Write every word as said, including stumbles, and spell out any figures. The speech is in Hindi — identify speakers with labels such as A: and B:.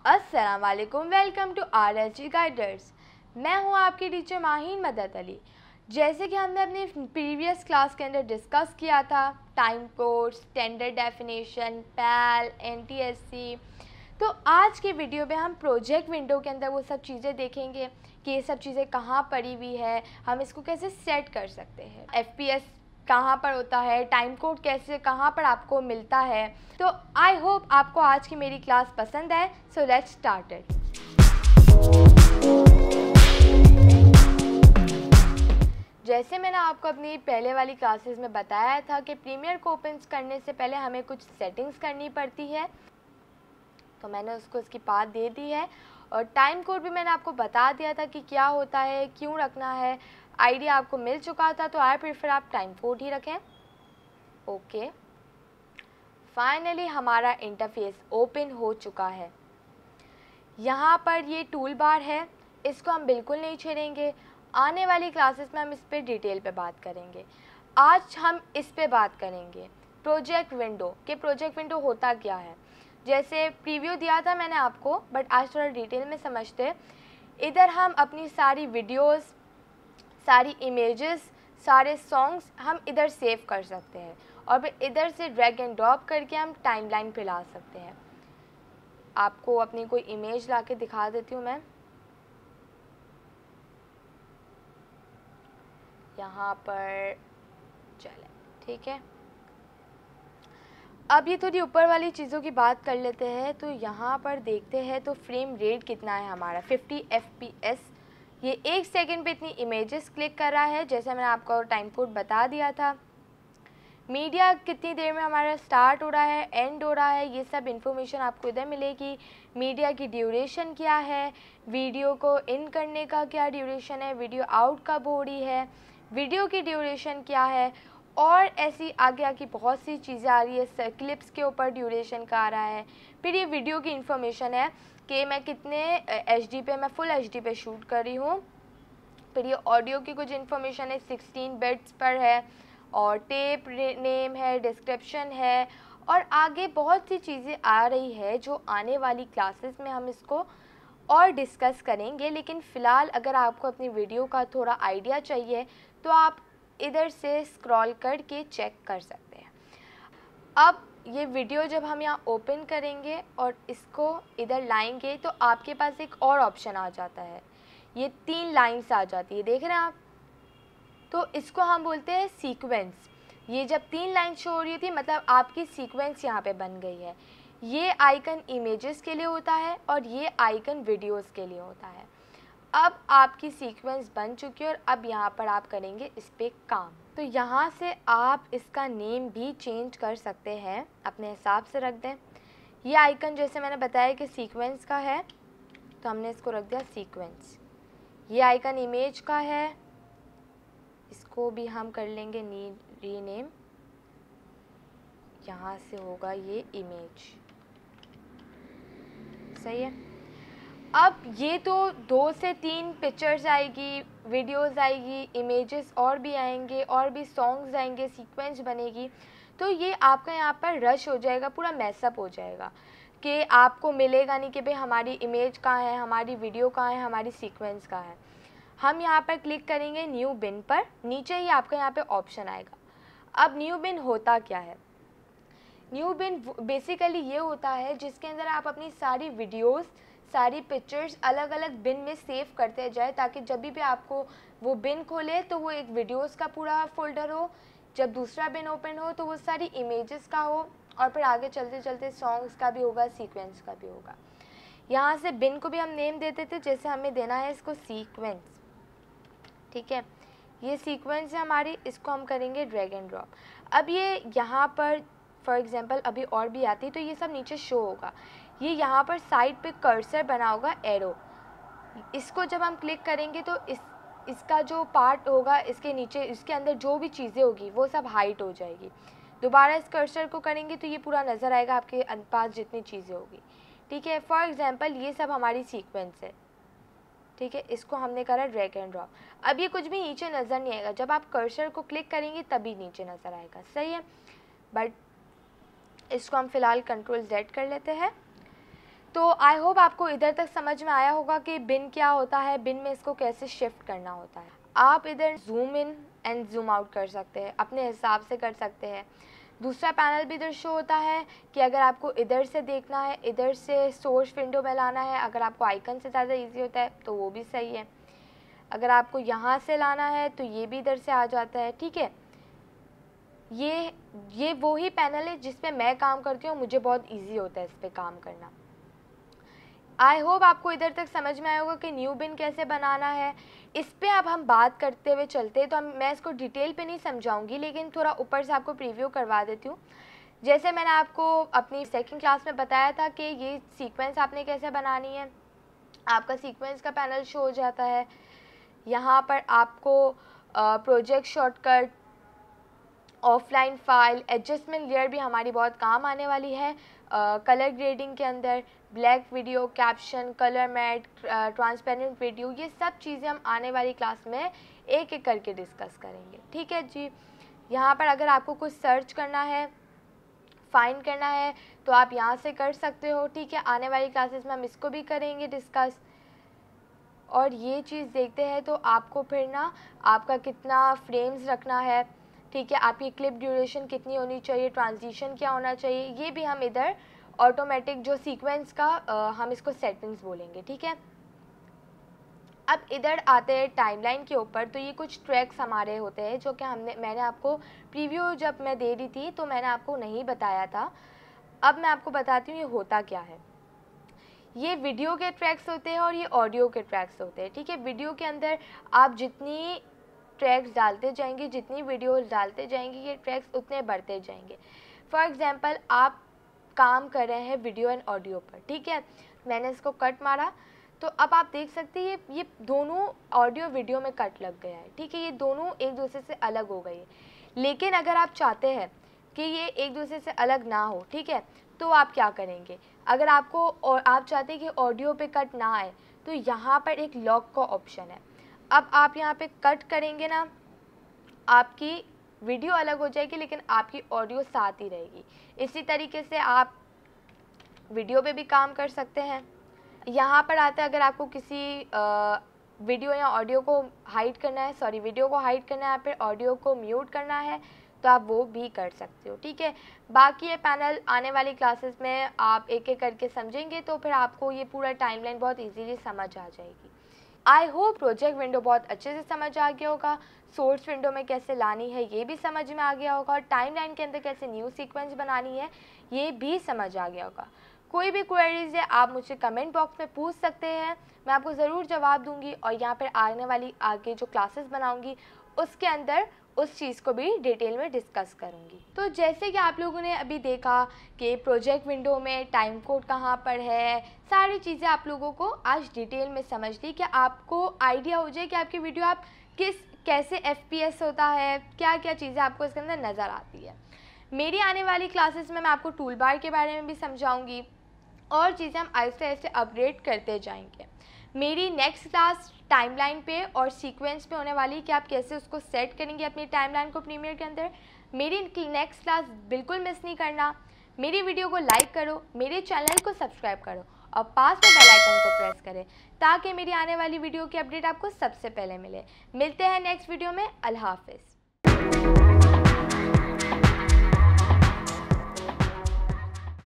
A: अस्सलाम वालेकुम, welcome to R S G guiders. मैं हूं आपकी टीचर माहीन मदद अली। जैसे कि हमने अपनी प्रीवियस क्लास के अंदर डिस्कस किया था time code, standard definition, PAL, N T S C, तो आज की वीडियो में हम प्रोजेक्ट विंडो के अंदर वो सब चीज़ें देखेंगे कि ये सब चीज़ें कहाँ पड़ी हुई है, हम इसको कैसे सेट कर सकते हैं, एफ पी एस कहाँ पर होता है, टाइम कोड कैसे कहाँ पर आपको मिलता है। तो आई होप आपको आज की मेरी क्लास पसंद आए। So let's start it. जैसे मैंने आपको अपनी पहले वाली क्लासेस में बताया था कि प्रीमियर को ओपन करने से पहले हमें कुछ सेटिंग्स करनी पड़ती है, तो मैंने उसको इसकी पाथ दे दी है। और टाइम कोड भी मैंने आपको बता दिया था कि क्या होता है, क्यों रखना है, आइडिया आपको मिल चुका था। तो आई प्रेफर आप टाइम कोड ही रखें। ओके, फाइनली हमारा इंटरफेस ओपन हो चुका है। यहाँ पर ये टूल बार है, इसको हम बिल्कुल नहीं छेड़ेंगे। आने वाली क्लासेस में हम इस पर डिटेल पे बात करेंगे। आज हम इस पे बात करेंगे प्रोजेक्ट विंडो के प्रोजेक्ट विंडो होता क्या है। जैसे प्रीव्यू दिया था मैंने आपको, बट आज थोड़ा डिटेल में समझते। इधर हम अपनी सारी वीडियोस, सारी इमेजेस, सारे सॉन्ग्स हम इधर सेव कर सकते हैं और फिर इधर से ड्रैग एंड ड्रॉप करके हम टाइमलाइन पे ला सकते हैं। आपको अपनी कोई इमेज ला के दिखा देती हूँ मैं। यहाँ पर चले, ठीक है। अब ये थोड़ी ऊपर वाली चीज़ों की बात कर लेते हैं। तो यहाँ पर देखते हैं तो फ्रेम रेट कितना है हमारा, फिफ्टी एफ पी एस। ये एक सेकंड पे इतनी इमेजेस क्लिक कर रहा है, जैसे मैंने आपको टाइम कोड बता दिया था। मीडिया कितनी देर में हमारा स्टार्ट हो रहा है, एंड हो रहा है, ये सब इन्फॉर्मेशन आपको इधर मिलेगी। मीडिया की ड्यूरेशन क्या है, वीडियो को इन करने का क्या ड्यूरेशन है, वीडियो आउट कब हो रही है, वीडियो की ड्यूरेशन क्या है, और ऐसी आगे आगे बहुत सी चीज़ें आ रही है। क्लिप्स के ऊपर ड्यूरेशन का आ रहा है। फिर ये वीडियो की इन्फॉर्मेशन है कि मैं कितने एच डी पे, मैं फुल एच डी पे शूट कर रही हूँ। फिर ये ऑडियो की कुछ इन्फॉर्मेशन है, सिक्सटीन बिट्स पर है, और टेप नेम है, डिस्क्रिप्शन है, और आगे बहुत सी चीज़ें आ रही है जो आने वाली क्लासेस में हम इसको और डिस्कस करेंगे। लेकिन फ़िलहाल अगर आपको अपनी वीडियो का थोड़ा आइडिया चाहिए तो आप इधर से स्क्रॉल करके चेक कर सकते हैं। अब ये वीडियो जब हम यहाँ ओपन करेंगे और इसको इधर लाएंगे तो आपके पास एक और ऑप्शन आ जाता है, ये तीन लाइंस आ जाती है, देख रहे हैं आप। तो इसको हम बोलते हैं सीक्वेंस। ये जब तीन लाइन शो हो रही थी मतलब आपकी सीक्वेंस यहाँ पे बन गई है। ये आइकन इमेजेस के लिए होता है और ये आइकन वीडियोस के लिए होता है। अब आपकी सीक्वेंस बन चुकी है और अब यहाँ पर आप करेंगे इस पर काम। तो यहाँ से आप इसका नेम भी चेंज कर सकते हैं, अपने हिसाब से रख दें। ये आइकन जैसे मैंने बताया कि सीक्वेंस का है, तो हमने इसको रख दिया सीक्वेंस। ये आइकन इमेज का है, इसको भी हम कर लेंगे रीनेम। यहाँ से होगा ये इमेज, सही है। अब ये तो दो से तीन पिक्चर्स आएगी, वीडियोस आएगी, इमेजेस और भी आएंगे, और भी सॉन्ग्स आएंगे, सीक्वेंस बनेगी। तो ये आपका यहाँ पर रश हो जाएगा, पूरा मैसअप हो जाएगा कि आपको मिलेगा नहीं कि भाई हमारी इमेज कहाँ है, हमारी वीडियो कहाँ है, हमारी सीक्वेंस कहाँ है। हम यहाँ पर क्लिक करेंगे न्यू बिन पर, नीचे ही आपका यहाँ पे ऑप्शन आएगा। अब न्यू बिन होता क्या है? न्यू बिन बेसिकली ये होता है जिसके अंदर आप अपनी सारी वीडियोस, सारी पिक्चर्स अलग अलग बिन में सेव करते जाए, ताकि जब भी आपको वो बिन खोले तो वो एक वीडियोस का पूरा फोल्डर हो, जब दूसरा बिन ओपन हो तो वो सारी इमेजेस का हो, और फिर आगे चलते चलते सॉन्ग्स का भी होगा, सीक्वेंस का भी होगा। यहाँ से बिन को भी हम नेम देते थे, जैसे हमें देना है इसको सीक्वेंस, ठीक है। ये सीक्वेंस है हमारी, इसको हम करेंगे ड्रैग एंड ड्रॉप। अब ये यहाँ पर फॉर एग्जांपल अभी और भी आती है तो ये सब नीचे शो होगा। ये यहाँ पर साइड पे कर्सर बना होगा एरो, इसको जब हम क्लिक करेंगे तो इस इसका जो पार्ट होगा, इसके नीचे इसके अंदर जो भी चीज़ें होगी वो सब हाइड हो जाएगी। दोबारा इस कर्सर को करेंगे तो ये पूरा नज़र आएगा आपके पास जितनी चीज़ें होगी, ठीक है। फॉर एग्जांपल ये सब हमारी सीक्वेंस है, ठीक है। इसको हमने करा ड्रैग एंड ड्रॉप। अब ये कुछ भी नीचे नज़र नहीं आएगा, जब आप कर्सर को क्लिक करेंगे तभी नीचे नज़र आएगा, सही है। बट इसको हम फ़िलहाल कंट्रोल जेड कर लेते हैं। तो आई होप आपको इधर तक समझ में आया होगा कि बिन क्या होता है, बिन में इसको कैसे शिफ्ट करना होता है। आप इधर zoom in and zoom out कर सकते हैं, अपने हिसाब से कर सकते हैं। दूसरा पैनल भी इधर शो होता है कि अगर आपको इधर से देखना है, इधर से सोर्स विंडो में लाना है, अगर आपको आइकन से ज़्यादा इजी होता है तो वो भी सही है। अगर आपको यहाँ से लाना है तो ये भी इधर से आ जाता है, ठीक है। ये ये वो ही पैनल है जिस पे मैं काम करती हूँ, मुझे बहुत ईजी होता है इस पर काम करना। आई होप आपको इधर तक समझ में आया होगा कि न्यू बिन कैसे बनाना है। इस पे अब हम बात करते हुए चलते हैं, तो हम मैं इसको डिटेल पे नहीं समझाऊंगी, लेकिन थोड़ा ऊपर से आपको प्रीव्यू करवा देती हूँ। जैसे मैंने आपको अपनी सेकंड क्लास में बताया था कि ये सीक्वेंस आपने कैसे बनानी है। आपका सीक्वेंस का पैनल शो हो जाता है। यहाँ पर आपको project shortcut, offline file, adjustment layer भी हमारी बहुत काम आने वाली है। कलर uh, ग्रेडिंग के अंदर black video, caption, colour matte, transparent video, ये सब चीज़ें हम आने वाली क्लास में एक एक करके डिस्कस करेंगे, ठीक है जी। यहाँ पर अगर आपको कुछ सर्च करना है, फाइंड करना है, तो आप यहाँ से कर सकते हो, ठीक है। आने वाली क्लासेस में हम इसको भी करेंगे डिस्कस। और ये चीज़ देखते हैं तो आपको फिर ना आपका कितना फ्रेम्स रखना है, ठीक है, आपकी क्लिप ड्यूरेशन कितनी होनी चाहिए, ट्रांजिशन क्या होना चाहिए, ये भी हम इधर ऑटोमेटिक जो सीक्वेंस का आ, हम इसको सेटिंग्स बोलेंगे, ठीक है। अब इधर आते हैं टाइमलाइन के ऊपर। तो ये कुछ ट्रैक्स हमारे होते हैं जो कि हमने मैंने आपको प्रीव्यू जब मैं दे रही थी तो मैंने आपको नहीं बताया था। अब मैं आपको बताती हूँ ये होता क्या है। ये वीडियो के ट्रैक्स होते हैं और ये ऑडियो के ट्रैक्स होते हैं, ठीक है। वीडियो के अंदर आप जितनी ट्रैक्स डालते जाएंगे, जितनी वीडियोस डालते जाएंगे, ये ट्रैक्स उतने बढ़ते जाएंगे। फॉर एग्जांपल आप काम कर रहे हैं वीडियो एंड ऑडियो पर, ठीक है। मैंने इसको कट मारा तो अब आप देख सकते हैं ये ये दोनों ऑडियो वीडियो में कट लग गया है, ठीक है। ये दोनों एक दूसरे से अलग हो गई है। लेकिन अगर आप चाहते हैं कि ये एक दूसरे से अलग ना हो, ठीक है, तो आप क्या करेंगे। अगर आपको और आप चाहते हैं कि ऑडियो पे कट ना आए तो यहाँ पर एक लॉक का ऑप्शन है। अब आप यहाँ पे कट करेंगे ना, आपकी वीडियो अलग हो जाएगी लेकिन आपकी ऑडियो साथ ही रहेगी। इसी तरीके से आप वीडियो पे भी काम कर सकते हैं। यहाँ पर आता है अगर आपको किसी आ, वीडियो या ऑडियो को हाइड करना है, सॉरी वीडियो को हाइड करना है, फिर ऑडियो को म्यूट करना है, तो आप वो भी कर सकते हो, ठीक है। बाकी ये पैनल आने वाली क्लासेस में आप एक एक करके समझेंगे तो फिर आपको ये पूरा टाइमलाइन बहुत इजीली समझ आ जाएगी। आई होप प्रोजेक्ट विंडो बहुत अच्छे से समझ आ गया होगा। सोर्स विंडो में कैसे लानी है ये भी समझ में आ गया होगा, और टाइमलाइन के अंदर कैसे न्यू सीक्वेंस बनानी है ये भी समझ आ गया होगा। कोई भी क्वेरीज है आप मुझसे कमेंट बॉक्स में पूछ सकते हैं, मैं आपको ज़रूर जवाब दूंगी। और यहाँ पर आने वाली आगे जो क्लासेस बनाऊंगी उसके अंदर उस चीज़ को भी डिटेल में डिस्कस करूंगी। तो जैसे कि आप लोगों ने अभी देखा कि प्रोजेक्ट विंडो में टाइम कोड कहाँ पर है, सारी चीज़ें आप लोगों को आज डिटेल में समझ ली कि आपको आइडिया हो जाए कि आपकी वीडियो आप किस कैसे एफ पी एस होता है, क्या क्या चीज़ें आपको इसके अंदर नज़र आती है। मेरी आने वाली क्लासेस में मैं आपको टूल बार के बारे में भी समझाऊँगी और चीज़ें हम आहिस्ते आहिस्ते अपडेट करते जाएंगे। मेरी नेक्स्ट क्लास टाइमलाइन पे और सीक्वेंस पे होने वाली कि आप कैसे उसको सेट करेंगे अपनी टाइमलाइन को प्रीमियर के अंदर। मेरी नेक्स्ट क्लास बिल्कुल मिस नहीं करना। मेरी वीडियो को लाइक करो, मेरे चैनल को सब्सक्राइब करो और पास में बेल आइकन को प्रेस करें ताकि मेरी आने वाली वीडियो की अपडेट आपको सबसे पहले मिले। मिलते हैं नेक्स्ट वीडियो में। अल्लाह हाफिज़।